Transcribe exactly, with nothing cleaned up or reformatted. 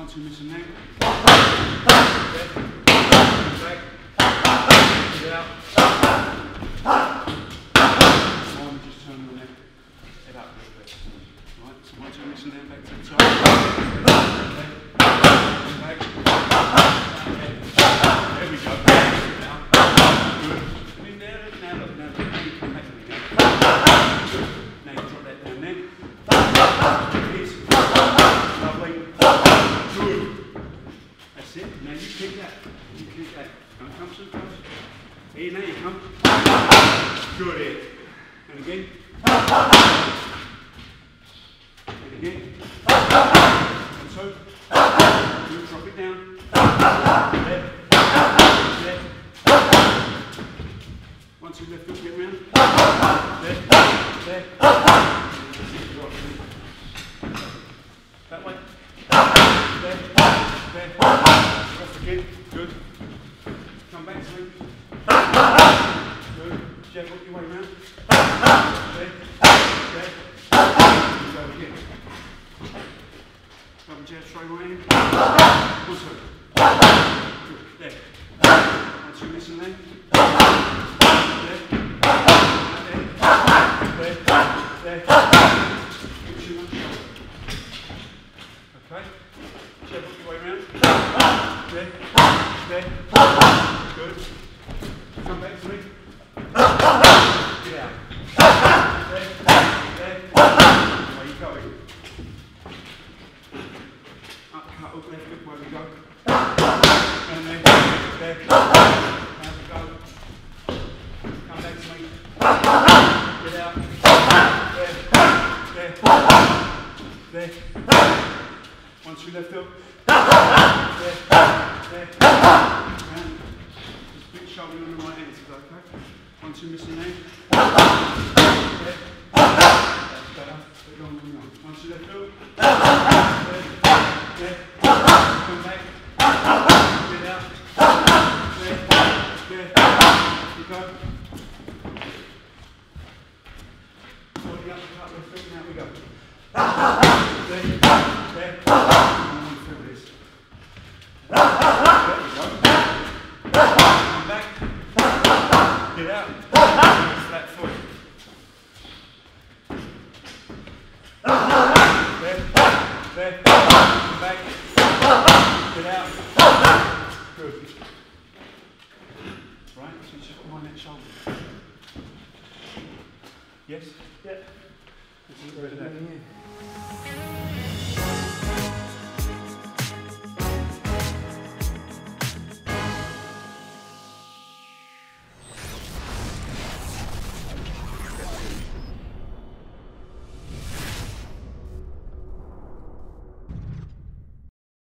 two, missing leg. Back. Back. Get out. Arm just turn the neck. Head up a little bit. Right, so one, two, missing leg, back to the top. Back. Back. There we go. Now. Good. Come in there. Now look, now look. Now you come back to me again. Good. Now you drop that down there. Yes. Lovely. Good. That's it. Now you keep that. You keep that. Don't come so close. Here, now you come. Good. Here. And again. And again. And so. You drop it down. There. There. Once you lift up, get round. There. There. That way. There. There. Off again. Good. Come back to me. Good. Jab up your way round. There. There. Go again. Double jab straight away in. Also. Good. There. Once you're missing there. There. There. There. There. Push your left shoulder. Okay. Jab up your way round. There. There. Good. Come back to me. Get out. There. There. Where you going? Up, cut, up, left, good. Where we go? And then, there. How's it go? Come back to me. Get out. There. There. There. Once you left up. There. There. Round. Just big shoulder on the right hand, is that okay? Once you're missing there. There. That's better. Bit longer than that. Once you left up. There. There. Come back. Get out. There. There. You go. Body up, cut, left foot, now we go. There. There. I want to feel this. There we go. Come back. Get out. Flat foot. There. There. Come back. Get out. Good. Right, so just behind that shoulder. Yes? Yeah. This is where it's at.